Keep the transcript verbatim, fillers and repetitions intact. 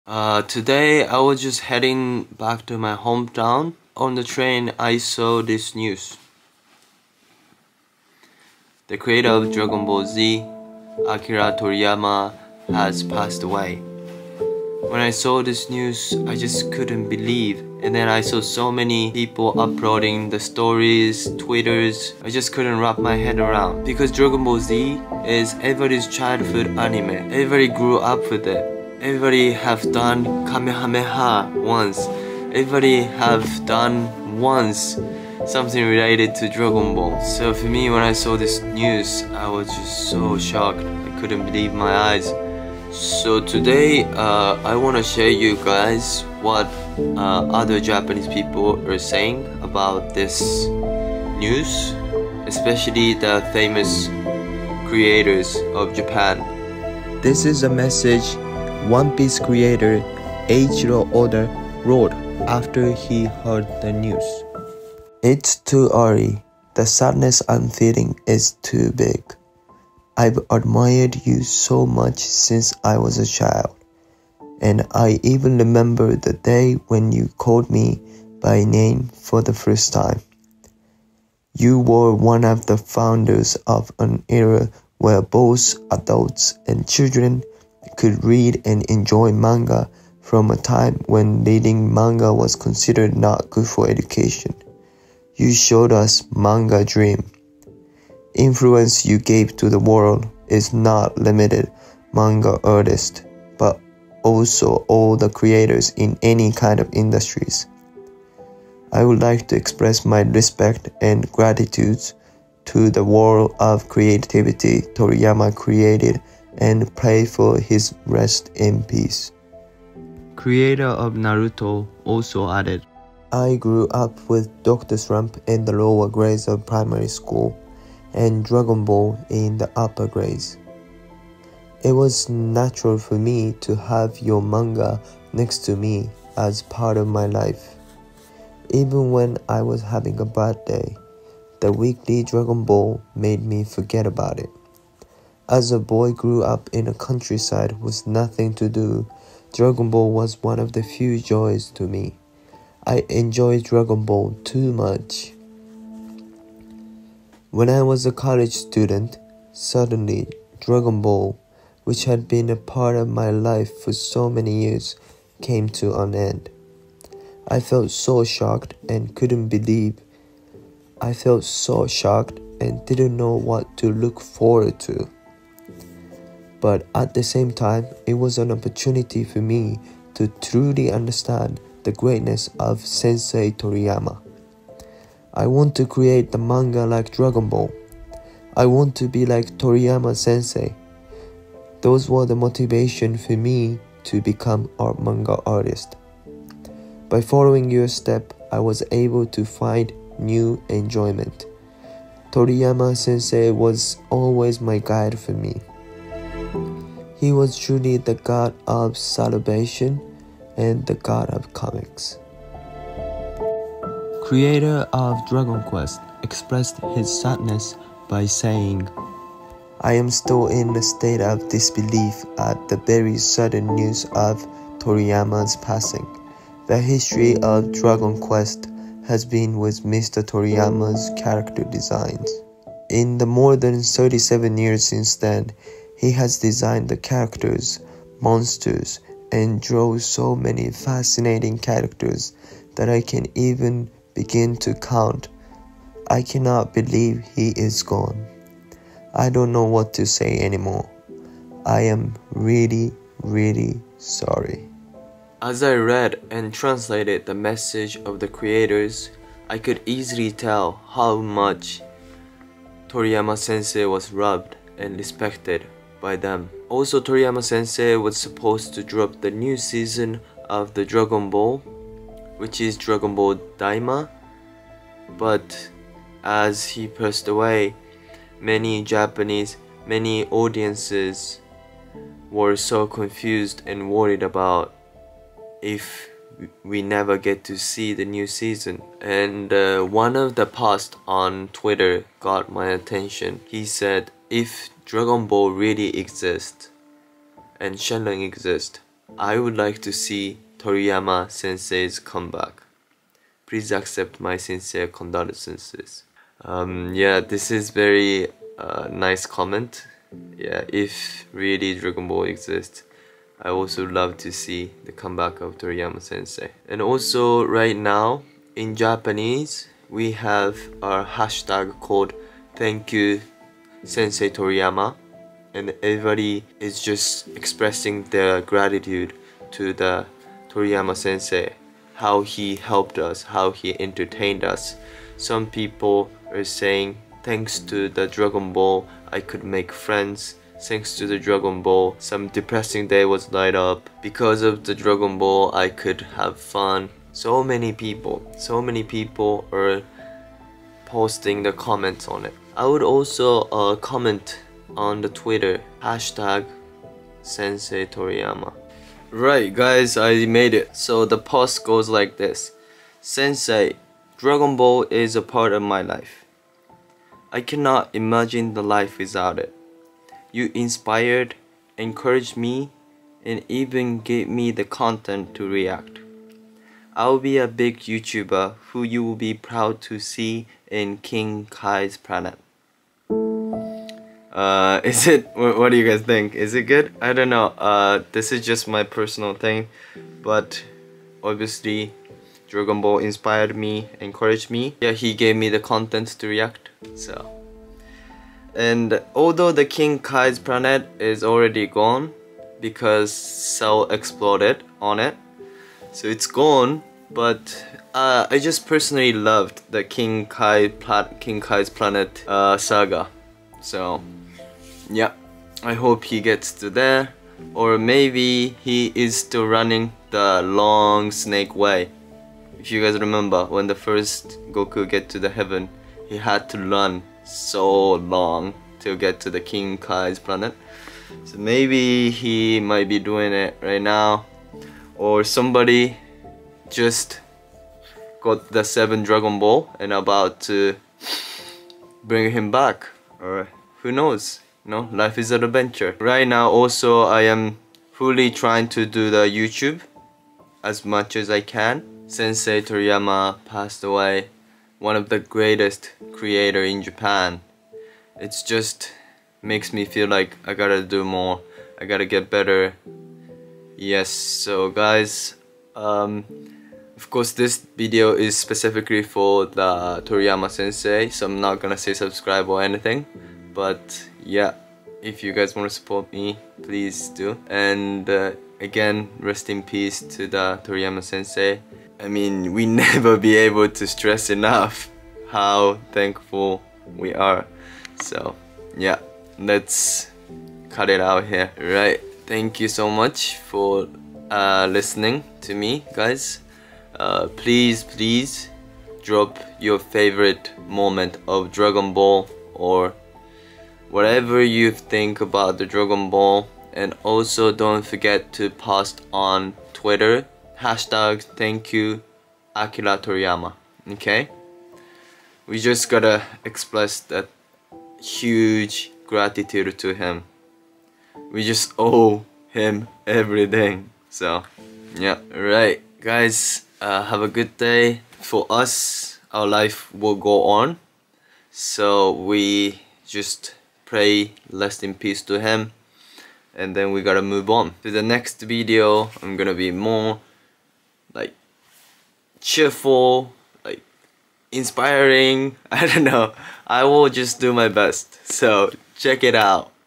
Uh, today I was just heading back to my hometown. On the train, I saw this news. The creator of Dragon Ball Z, Akira Toriyama, has passed away. When I saw this news, I just couldn't believe. And then I saw so many people uploading the stories, Twitters. I just couldn't wrap my head around. Because Dragon Ball Z is everybody's childhood anime. Everybody grew up with it. Everybody have done Kamehameha once. Everybody have done once something related to Dragon Ball. So for me, when I saw this news, I was just so shocked. I couldn't believe my eyes. So today, uh, I want to share you guys what uh, other Japanese people are saying about this news, especially the famous creators of Japan. This is a message One Piece creator Eiichiro Oda wrote after he heard the news. It's too early. The sadness I'm feeling is too big. I've admired you so much since I was a child, and I even remember the day when you called me by name for the first time. You were one of the founders of an era where both adults and children could read and enjoy manga from a time when reading manga was considered not good for education. You showed us manga dream. Influence you gave to the world is not limited manga artists, but also all the creators in any kind of industries. I would like to express my respect and gratitude to the world of creativity Toriyama created and pray for his rest in peace. Creator of Naruto also added, I grew up with Doctor Slump in the lower grades of primary school and Dragon Ball in the upper grades. It was natural for me to have your manga next to me as part of my life. Even when I was having a bad day, the weekly Dragon Ball made me forget about it. As a boy grew up in a countryside with nothing to do, Dragon Ball was one of the few joys to me. I enjoyed Dragon Ball too much. When I was a college student, suddenly Dragon Ball, which had been a part of my life for so many years, came to an end. I felt so shocked and couldn't believe. I felt so shocked and didn't know what to look forward to. But at the same time, it was an opportunity for me to truly understand the greatness of Sensei Toriyama. I want to create the manga like Dragon Ball. I want to be like Toriyama Sensei. Those were the motivation for me to become a manga artist. By following your step, I was able to find new enjoyment. Toriyama Sensei was always my guide for me. He was truly the god of celebration and the god of comics. Creator of Dragon Quest expressed his sadness by saying, I am still in a state of disbelief at the very sudden news of Toriyama's passing. The history of Dragon Quest has been with Mister Toriyama's character designs. In the more than thirty-seven years since then, he has designed the characters, monsters, and drawn so many fascinating characters that I can even begin to count. I cannot believe he is gone. I don't know what to say anymore. I am really, really sorry. As I read and translated the message of the creators, I could easily tell how much Toriyama Sensei was loved and respected by them. Also, Toriyama Sensei was supposed to drop the new season of the Dragon Ball, which is Dragon Ball Daima, but as he passed away, many Japanese, many audiences were so confused and worried about if we never get to see the new season. And uh, one of the posts on Twitter got my attention. He said, if Dragon Ball really exists and Shenlong exists, I would like to see Toriyama Sensei's comeback. Please accept my sincere condolences. Um, yeah, this is very uh, nice comment. Yeah, if really Dragon Ball exists, I also love to see the comeback of Toriyama Sensei. And also right now in Japanese, we have our hashtag called Thank You Sensei Toriyama, and everybody is just expressing their gratitude to the Toriyama Sensei, how he helped us, how he entertained us. Some people are saying, thanks to the Dragon Ball, I could make friends. Thanks to the Dragon Ball, some depressing day was light up. Because of the Dragon Ball, I could have fun. So many people, so many people are posting the comments on it. I would also uh, comment on the Twitter, hashtag Sensei Toriyama. Right guys, I made it. So the post goes like this. Sensei, Dragon Ball is a part of my life. I cannot imagine the life without it. You inspired, encouraged me, and even gave me the content to react. I'll be a big YouTuber who you will be proud to see in King Kai's planet. Uh, is it, what do you guys think? Is it good? I don't know, uh, this is just my personal thing, but obviously Dragon Ball inspired me, encouraged me. Yeah, he gave me the content to react, so. And although the King Kai's planet is already gone because Cell exploded on it, so it's gone, but uh, I just personally loved the King Kai Pla King Kai's planet uh, saga. So yeah, I hope he gets to there, or maybe he is still running the long snake way. If you guys remember, when the first Goku get to the heaven, he had to run so long to get to the King Kai's planet. So maybe he might be doing it right now, or somebody just got the seven Dragon Ball and about to bring him back, or who knows, you know, life is an adventure. Right now also I am fully trying to do the YouTube as much as I can. Sensei Toriyama passed away, one of the greatest creator in Japan. It's just makes me feel like I gotta do more, I gotta get better. Yes, so guys, um, of course this video is specifically for the Toriyama Sensei, so I'm not gonna say subscribe or anything, but yeah, if you guys want to support me, please do. And uh, again, rest in peace to the Toriyama Sensei. I mean, we never be able to stress enough how thankful we are. So yeah, let's cut it out here. Right, thank you so much for uh, listening to me, guys. Uh, please, please drop your favorite moment of Dragon Ball, or whatever you think about the Dragon Ball. And also don't forget to post on Twitter, hashtag thank you Akira Toriyama. Okay, we just gotta express that huge gratitude to him. We just owe him everything. So yeah, right guys, uh, have a good day. For us, our life will go on, so we just pray rest in peace to him, and then we gotta move on to the next video. I'm gonna be more like cheerful, like inspiring. I don't know, I will just do my best, so check it out.